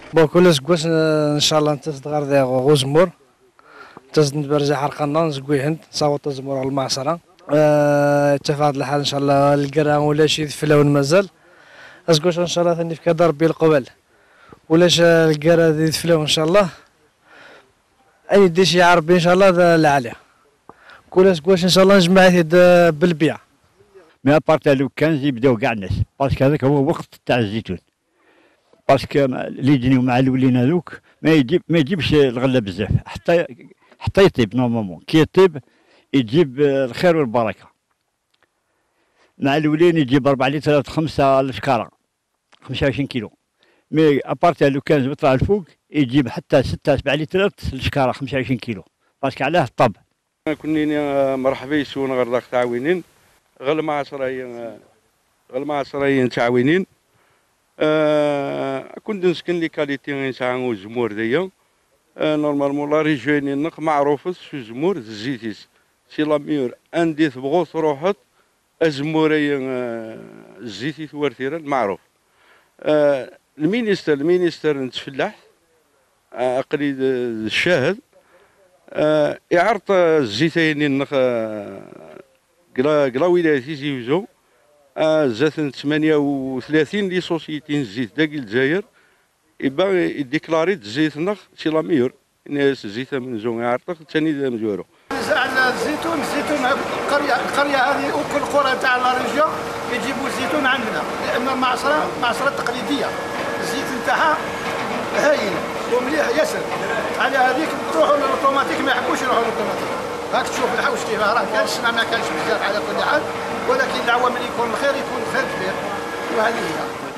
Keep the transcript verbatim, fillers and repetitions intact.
بون كل سكواش ان شاء الله نتصد غير ذا غوزمور تزد نبرز حرقنا نزكوي هند صوت زمور المعصرة اتفاق الحال ان شاء الله القرا ولا شي فلاون مازال اسكوش ان شاء الله ثاني في كدار بي القبل ولاش القرا ذي فلاون ان شاء الله اي دي شي عربي ان شاء الله العالية كل سكواش ان شاء الله نجمع بالبيع. مي ابارتا لو كان يبداو كاع الناس باسكو هذاك هو وقت تاع الزيتون باسكو اللي يجيو مع الاولين هذوك ما يجيب ما يجيبش الغله بزاف حتى حتى يطيب نورمالمون كي يطيب يجيب الخير والبركه. مع الاولين يجيب أربعة لترات خمسة الشكاره خمسة وعشرين كيلو. مي ابارتا لو كان يطلع الفوق يجيب حتى ستة سبعة لترات الشكاره خمسة وعشرين كيلو باسكو علاه الطب. كوني مرحبا يسون غير تعاونين غير مع عشرين غير مع عشرين تعاونين آه كنت نسكن لي كاليتي نسعى الزمور ديا آه نورمالمون لا ريجيوني نق معروفة في الزمور الزيتيس سي لا ميور اندي تبغوث روحت الزمورية آه الزيتي ثوارثيرا معروف. آه المينيستر المينيستر نتفلاح آه قريد الشاهد آه يعرض الزيتين نق قلا قلا ولايتي زيوزو آه زات ثمانية وثلاثين لي سوسيتي الزيت داك الجزائر يبا يديكلاري الزيت نخ سي لا ميور الناس الزيت من زون يعرطخ ثاني مزورو. على الزيتون الزيتون القريه القريه هذه وكل قرى تاع لا ريجيون يجيبوا الزيتون عندنا لان المعصره معصره تقليديه الزيت نتاعها هايل ومليح ياسر على هذيك تروحوا للاوتوماتيك ما يحبوش يروحوا للاوتوماتيك. هاك تشوف الحوش كيف راه كان السمع ما كانش بزاف على كل حال ولكن العوامل يكون الخير يكون الخير كبير وهذه هي.